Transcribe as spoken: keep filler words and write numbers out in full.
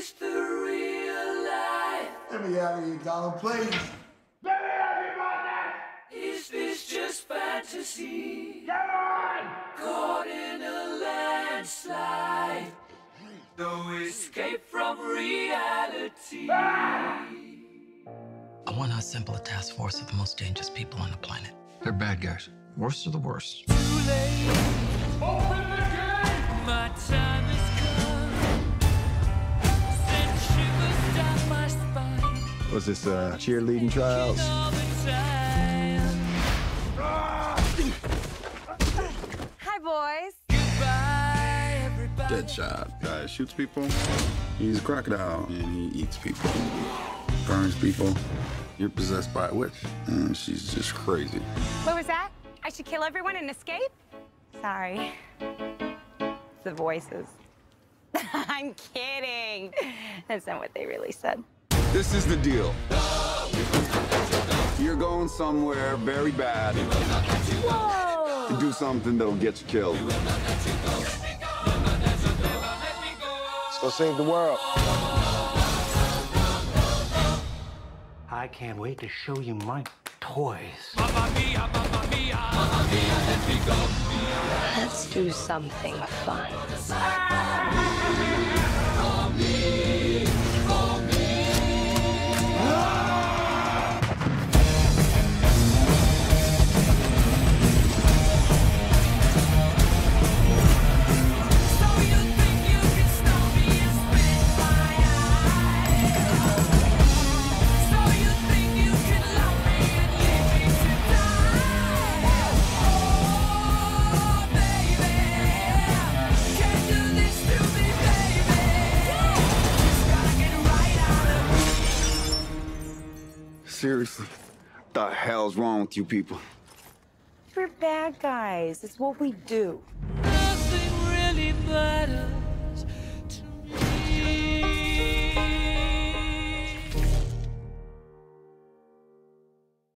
this the real life? Let me out of here, Donald, please. Let me out of here, Martin! Is this just fantasy? Come on! Caught in a landslide. No escape from reality. Ah! I want to assemble a task force of the most dangerous people on the planet. They're bad guys. Worst of the worst. Too late. Open the gate! My time has come. Send shivers down my spine. Was this uh, cheerleading trials? All the time. Hi, boys. Goodbye, everybody. Deadshot. Guy shoots people. He's a crocodile, and he eats people. Burns people. You're possessed by a witch, and she's just crazy. What was that? I should kill everyone and escape? Sorry. The voices. I'm kidding. That's not what they really said. This is the deal. You're going somewhere very bad Whoa! to do something that'll get you killed. Let's go save the world. I can't wait to show you my toys. Mamma mia, mamma mia, mamma mia, let me go. Let's do something fun. For me, for me. So you think you can stop me and spit my eye? So you think you can love me and leave me to die? Oh, baby, can't do this to me, baby. Just gotta get right out of me. Seriously, what the hell's wrong with you people? We're bad guys. It's what we do. Nothing really matters.